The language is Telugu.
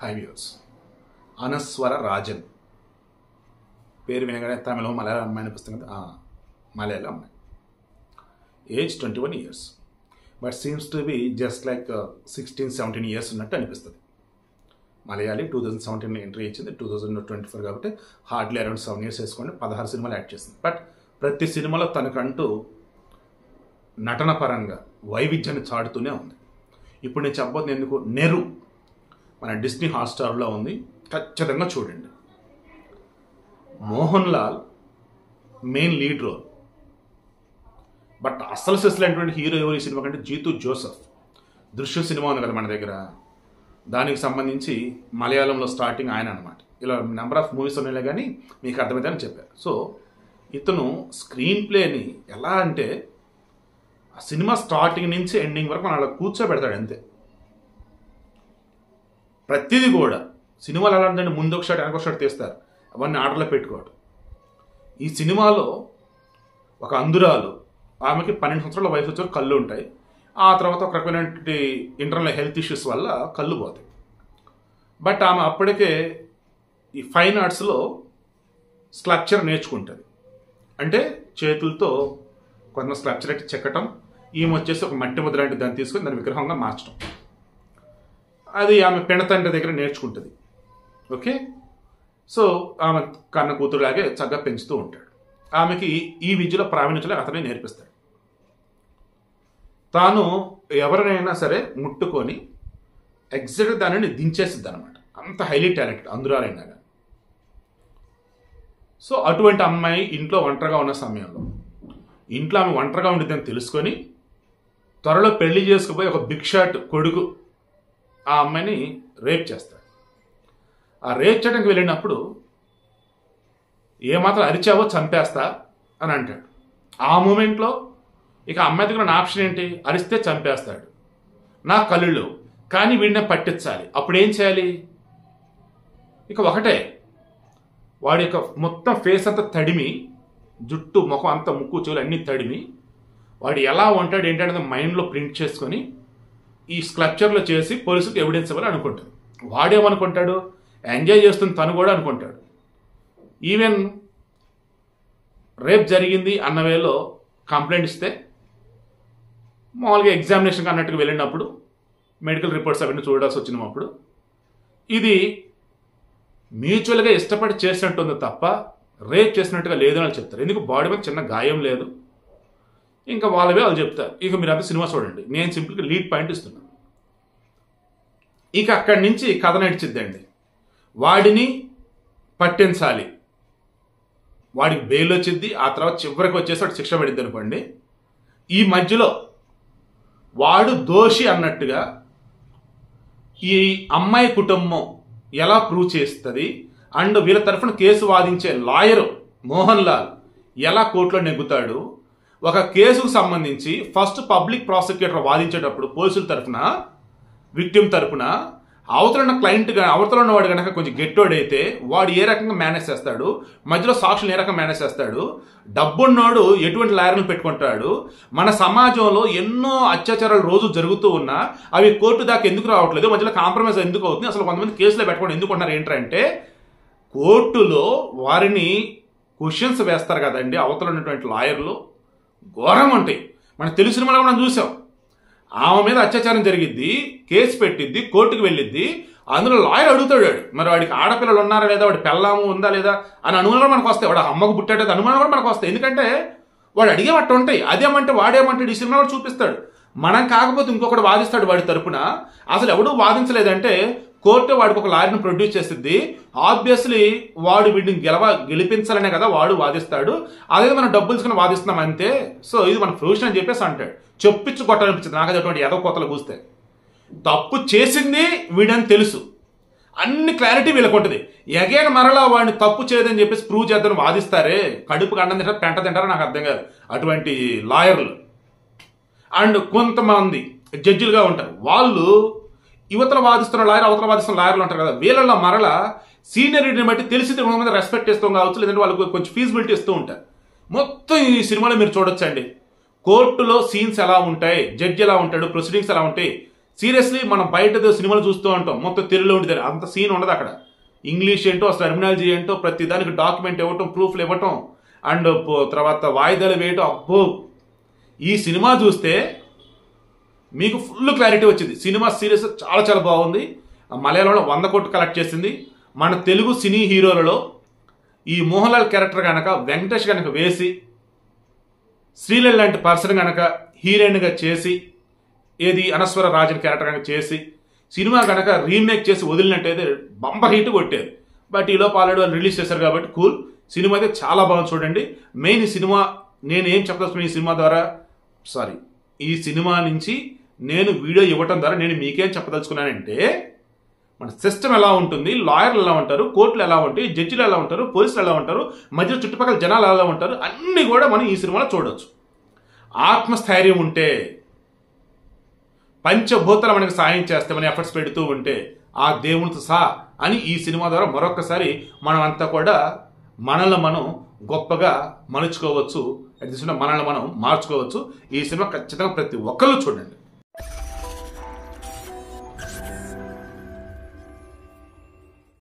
5 years. అనస్వర రాజన్ పేరు వినగానే తమిళ మలయాళ అమ్మాయి అనిపిస్తుంది కదా, మలయాళ అమ్మాయి. Age 21 years, but seems to be just like 16-17 years ఉన్నట్టు అనిపిస్తుంది. మలయాళీ 2017 ఎంట్రీ ఇచ్చింది, 2024 కాబట్టి హార్డ్లీ అరౌండ్ 7 years వేసుకోండి, 16 సినిమాలు యాక్ట్ చేసింది. బట్ ప్రతి సినిమాలో తనకంటూ నటన పరంగా వైవిధ్యాన్ని చాటుతూనే ఉంది. ఇప్పుడు నేను చెప్పబోతుంది ఎందుకు, నెరు మన డిస్నీ హాట్స్టార్లో ఉంది, ఖచ్చితంగా చూడండి. Mohan Lal main lead role, but అసలు సెస్లైనటువంటి హీరో ఎవరు ఈ సినిమా కంటే జీతూ జోసెఫ్. దృశ్య సినిమా ఉంది కదా మన దగ్గర, దానికి సంబంధించి మలయాళంలో స్టార్టింగ్ ఆయన అనమాట. ఇలా నెంబర్ ఆఫ్ మూవీస్ ఉన్నాయి కానీ మీకు అర్థమైందని చెప్పారు. సో ఇతను స్క్రీన్ ప్లేని ఎలా అంటే ఆ సినిమా స్టార్టింగ్ నుంచి ఎండింగ్ వరకు మన అలా కూర్చోబెడతాడు అంతే. ప్రతిదీ కూడా సినిమాలు ఎలా అంటే ముందు ఒక షాట్ వెనక షాట్ తీస్తారు, అవన్నీ ఆర్డర్లో పెట్టుకోవడం. ఈ సినిమాలో ఒక అందురాలు, ఆమెకి 12 సంవత్సరాల వయసు వచ్చారు, కళ్ళు ఉంటాయి. ఆ తర్వాత ఒక రకమైనటువంటి ఇంటర్నల్ హెల్త్ ఇష్యూస్ వల్ల కళ్ళు పోతాయి. బట్ ఆమె అప్పటికే ఈ ఫైన్ ఆర్ట్స్లో స్కల్ప్చర్ నేర్చుకుంటుంది. అంటే చేతులతో కొంత స్కల్ప్చర్ అయితే చెక్కటం, ఈమె వచ్చేసి ఒక మట్టి ముద్ర లాంటి దాన్ని తీసుకొని దాన్ని విగ్రహంగా మార్చడం, అది ఆమె పెణతండ్రి దగ్గర నేర్చుకుంటుంది. ఓకే, సో ఆమె కన్న కూతురులాగే చక్కగా పెంచుతూ ఉంటాడు. ఆమెకి ఈ విద్యలో ప్రావీణ్యతలో అతనే నేర్పిస్తాడు. తాను ఎవరినైనా సరే ముట్టుకొని ఎగ్జాక్ట్ దానిని దించేసిద్ది అనమాట, అంత హైలీ టాలెంటెడ్ అందురాలైనా కానీ. సో అటువంటి అమ్మాయి ఇంట్లో ఒంటరిగా ఉన్న సమయంలో, ఇంట్లో ఆమె ఒంటరిగా ఉండిద్దని తెలుసుకొని త్వరలో పెళ్లి చేసుకుపోయి ఒక బిగ్ షాట్ కొడుకు ఆ అమ్మాయిని రేప్ చేస్తాడు. ఆ రేప్ చేయడానికి వెళ్ళినప్పుడు ఏమాత్రం అరిచావో చంపేస్తా అని అంటాడు. ఆ మూమెంట్లో ఇక అమ్మాయి దగ్గర నా ఆప్షన్ ఏంటి, అరిస్తే చంపేస్తాడు, నా కళ్ళు కానీ వీడిని పట్టించాలి. అప్పుడు ఏం చేయాలి, ఇక ఒకటే, వాడి యొక్క మొత్తం ఫేస్ అంతా తడిమి, జుట్టు ముఖం అంతా ముక్కు చెవులు అన్నీ తడిమి, వాడు ఎలా ఉంటాడు ఏంటనేది మైండ్లో ప్రింట్ చేసుకొని ఈ స్కల్ప్చర్లో చేసి పోలీసులకు ఎవిడెన్స్ ఇవ్వాలి అనుకుంటాడు. వాడేమనుకుంటాడు, ఎంజాయ్ చేస్తుంది తను కూడా అనుకుంటాడు. ఈవెన్ రేప్ జరిగింది అన్న వేలో కంప్లైంట్ ఇస్తే మామూలుగా ఎగ్జామినేషన్కి అన్నట్టుగా వెళ్ళినప్పుడు మెడికల్ రిపోర్ట్స్ అవన్నీ చూడాల్సి వచ్చినప్పుడు ఇది మ్యూచువల్గా ఇష్టపడి చేసినట్టుంది తప్ప రేప్ చేసినట్టుగా లేదని వాళ్ళు చెప్తారు. ఎందుకు, బాడీ మీద చిన్న గాయం లేదు, ఇంకా వాళ్ళవే వాళ్ళు చెప్తారు. ఇక మీరు అంతా సినిమా చూడండి, నేను సింపుల్గా లీడ్ పాయింట్ ఇస్తున్నాను. ఇక అక్కడి నుంచి కథ నడిచిద్దండి. వాడిని పట్టించాలి, వాడికి బెయిల్ వచ్చిద్ది, ఆ తర్వాత చివరికి వచ్చేసి వాడు శిక్ష పడిద్ది అనుకోండి. ఈ మధ్యలో వాడు దోషి అన్నట్టుగా ఈ అమ్మాయి కుటుంబం ఎలా ప్రూవ్ చేస్తుంది, అండ్ వీళ్ళ తరఫున కేసు వాదించే లాయరు మోహన్ లాల్ ఎలా కోర్టులో నెగ్గుతాడు. ఒక కేసుకు సంబంధించి ఫస్ట్ పబ్లిక్ ప్రాసిక్యూటర్ వాదించేటప్పుడు పోలీసుల తరఫున, విక్టిమ్ తరఫున అవతల ఉన్న క్లయింట్ అవతల ఉన్నవాడు కనుక కొంచెం గెట్టోడైతే వాడు ఏ రకంగా మేనేజ్ చేస్తాడు, మధ్యలో సాక్షులు ఏ రకంగా మేనేజ్ చేస్తాడు, డబ్బున్నోడు ఎటువంటి లాయర్లను పెట్టుకుంటాడు. మన సమాజంలో ఎన్నో అత్యాచారాలు రోజు జరుగుతూ ఉన్నా అవి కోర్టు దాకా ఎందుకు రావట్లేదు, మధ్యలో కాంప్రమైజ్ ఎందుకు అవుతుంది, అసలు కొంతమంది కేసులో పెట్టుకోవడం ఎందుకు ఉన్నారు ఏంటంటే కోర్టులో వారిని క్వశ్చన్స్ వేస్తారు కదండి అవతల ఉన్నటువంటి లాయర్లు, ఘోరంగా ఉంటాయి. మనకు తెలుగు సినిమాలో మనం చూసాం, ఆమె మీద అత్యాచారం జరిగిద్ది, కేసు పెట్టిద్ది, కోర్టుకు వెళ్ళిద్ది, అందులో లాయర్ అడుగుతాడు మరి వాడికి ఆడపిల్లలు ఉన్నారా లేదా, వాడి పెళ్ళాము ఉందా లేదా అని అనుమానాలు మనకు వస్తాయి, వాడు అమ్మకు పుట్టాడు అనుమానాలు కూడా మనకు వస్తాయి. ఎందుకంటే వాడు అడిగేమట్టు ఉంటాయి. అదేమంటే వాడేమంటాడు ఈ సినిమాలో చూపిస్తాడు, మనం కాకపోతే ఇంకొకటి వాదిస్తాడు వాడి తరపున. అసలు ఎవడూ వాదించలేదంటే కోర్టు వాడికి ఒక లాయర్ని ప్రొడ్యూస్ చేసిద్ది. ఆబ్వియస్లీ వాడు వీడిని గెలిపించాలనే కదా వాడు వాదిస్తాడు, అదే మనం డబ్బులు తీసుకుని వాదిస్తున్నాం అంతే. సో ఇది మన ప్రొఫెషన్ అని చెప్పేసి అంటాడు. చెప్పించు కొట్టాలనిపించింది నాకు, అది అటువంటి ఎదో కొత్తలు కూస్తే. తప్పు చేసింది వీడని తెలుసు, అన్ని క్లారిటీ వీళ్ళకు ఉంటుంది. ఎగైన్ మరలా వాడిని తప్పు చేయదని చెప్పేసి ప్రూవ్ చేద్దామని వాదిస్తారే, కడుపుకి అన్నం తింటారు పెంట తింటారో నాకు అర్థం కాదు అటువంటి లాయర్లు. అండ్ కొంతమంది జడ్జిలుగా ఉంటారు, వాళ్ళు యువతల వాదిస్తున్న లాయర్ అవతల వాదిస్తున్న లాయర్లు ఉంటారు కదా, వీళ్ళలో మరలా సీనియరిటీని బట్టి తెలిసింది కొంతమంది రెస్పెక్ట్ ఇస్తూ కావచ్చు, లేదంటే వాళ్ళకి కొంచెం ఫీజిబిలిటీ ఇస్తూ ఉంటారు. మొత్తం ఈ సినిమాలో మీరు చూడొచ్చండి. కోర్టులో సీన్స్ ఎలా ఉంటాయి, జడ్జి ఎలా ఉంటాడు, ప్రొసీడింగ్స్ ఎలా ఉంటాయి, సీరియస్లీ మనం బయట సినిమాలు చూస్తూ ఉంటాం, మొత్తం తెలుగులో ఉంటుంది, అంత సీన్ ఉండదు అక్కడ. ఇంగ్లీష్ ఏంటో, అసలు టెర్మినాలజీ ఏంటో, ప్రతి దానికి డాక్యుమెంట్ ఇవ్వటం, ప్రూఫ్లు ఇవ్వటం, అండ్ తర్వాత వాయిదాలు వేయటం. అబ్బో, ఈ సినిమా చూస్తే మీకు ఫుల్ క్లారిటీ వచ్చింది. సినిమా సీరియస్ చాలా చాలా బాగుంది. మలయాళంలో 100 కోట్లు కలెక్ట్ చేసింది. మన తెలుగు సినీ హీరోలలో ఈ మోహన్ లాల్ క్యారెక్టర్ కనుక వెంకటేష్ కనుక వేసి, శ్రీలీల లాంటి పర్సన్ కనుక హీరోయిన్గా చేసి, ఏది అనస్వర రాజన్ క్యారెక్టర్ కనుక చేసి సినిమా కనుక రీమేక్ చేసి వదిలినట్టయితే బంపర్ హిట్ కొట్టేది. బట్ ఈలోపు ఆల్రెడీ వాళ్ళు రిలీజ్ చేశారు కాబట్టి కూల్. సినిమా అయితే చాలా బాగుంది, చూడండి. మెయిన్ ఈ సినిమా నేను ఏం చెప్పదలుచుకున్నాను ఈ సినిమా ద్వారా, ఈ సినిమా నుంచి నేను వీడియో ఇవ్వటం ద్వారా నేను మీకేం చెప్పదలుచుకున్నానంటే, మన సిస్టమ్ ఎలా ఉంటుంది, లాయర్లు ఎలా ఉంటారు, కోర్టులు ఎలా ఉంటాయి, జడ్జిలు ఎలా ఉంటారు, పోలీసులు ఎలా ఉంటారు, మధ్య చుట్టుపక్కల జనాలు ఎలా ఉంటారు, అన్నీ కూడా మనం ఈ సినిమాలో చూడవచ్చు. ఆత్మస్థైర్యం ఉంటే, పంచభూతాలు మనకి సాయం చేస్తే, మన ఎఫర్ట్స్ పెడుతూ ఉంటే, ఆ దేవునితో సహా అని ఈ సినిమా ద్వారా మరొకసారి మనం అంతా కూడా మనల్ని మనం గొప్పగా మలుచుకోవచ్చు, మనల్ని మనం మార్చుకోవచ్చు. ఈ సినిమా ఖచ్చితంగా ప్రతి ఒక్కరు చూడండి.